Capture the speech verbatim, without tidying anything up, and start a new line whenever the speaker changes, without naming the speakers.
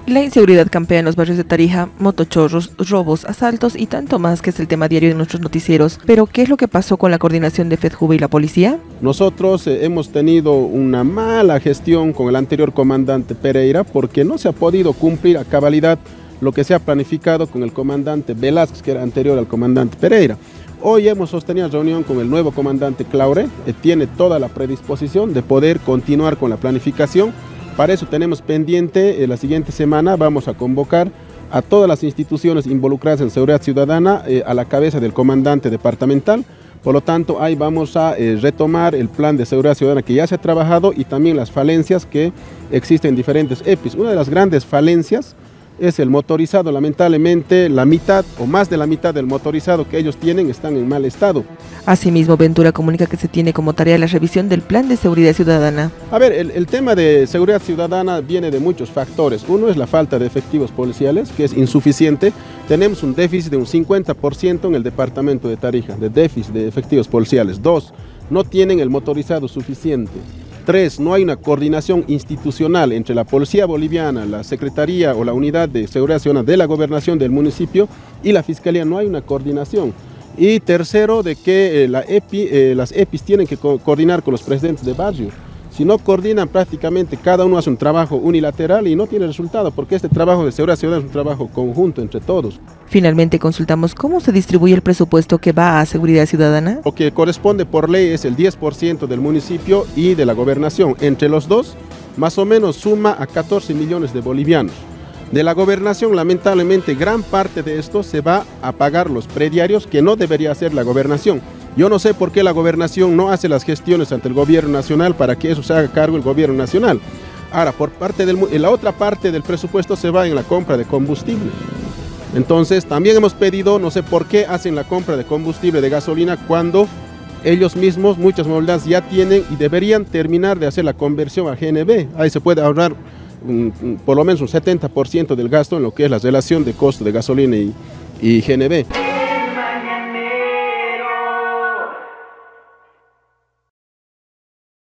La inseguridad campea en los barrios de Tarija, motochorros, robos, asaltos y tanto más, que es el tema diario de nuestros noticieros. Pero, ¿qué es lo que pasó con la coordinación de FEDJUVE y la policía?
Nosotros eh, hemos tenido una mala gestión con el anterior comandante Pereira porque no se ha podido cumplir a cabalidad lo que se ha planificado con el comandante Velázquez, que era anterior al comandante Pereira. Hoy hemos sostenido reunión con el nuevo comandante Claure, que tiene toda la predisposición de poder continuar con la planificación. Para eso tenemos pendiente, eh, la siguiente semana vamos a convocar a todas las instituciones involucradas en seguridad ciudadana eh, a la cabeza del comandante departamental. Por lo tanto, ahí vamos a eh, retomar el plan de seguridad ciudadana que ya se ha trabajado y también las falencias que existen en diferentes E P Is. Una de las grandes falencias es el motorizado. Lamentablemente, la mitad o más de la mitad del motorizado que ellos tienen están en mal estado.
Asimismo, Ventura comunica que se tiene como tarea la revisión del plan de seguridad ciudadana.
A ver, el, el tema de seguridad ciudadana viene de muchos factores. Uno es la falta de efectivos policiales, que es insuficiente. Tenemos un déficit de un cincuenta por ciento en el departamento de Tarija, de déficit de efectivos policiales. Dos, no tienen el motorizado suficiente. Tres, no hay una coordinación institucional entre la Policía Boliviana, la Secretaría o la Unidad de Seguridad Ciudadana de la Gobernación del municipio y la Fiscalía. No hay una coordinación. Y tercero, de que eh, la E P I, eh, las E P Is tienen que co coordinar con los presidentes de barrio. Si no coordinan, prácticamente cada uno hace un trabajo unilateral y no tiene resultado, porque este trabajo de seguridad ciudadana es un trabajo conjunto entre todos.
Finalmente consultamos cómo se distribuye el presupuesto que va a seguridad ciudadana.
Lo que corresponde por ley es el diez por ciento del municipio y de la gobernación. Entre los dos, más o menos suma a catorce millones de bolivianos. De la gobernación, lamentablemente, gran parte de esto se va a pagar los prediarios, que no debería hacer la gobernación. Yo no sé por qué la gobernación no hace las gestiones ante el gobierno nacional para que eso se haga cargo el gobierno nacional. Ahora, por parte del, la otra parte del presupuesto se va en la compra de combustible. Entonces, también hemos pedido, no sé por qué hacen la compra de combustible, de gasolina, cuando ellos mismos, muchas modalidades ya tienen y deberían terminar de hacer la conversión a G N B. Ahí se puede ahorrar un, un, por lo menos un setenta por ciento del gasto en lo que es la relación de costo de gasolina y, y G N B.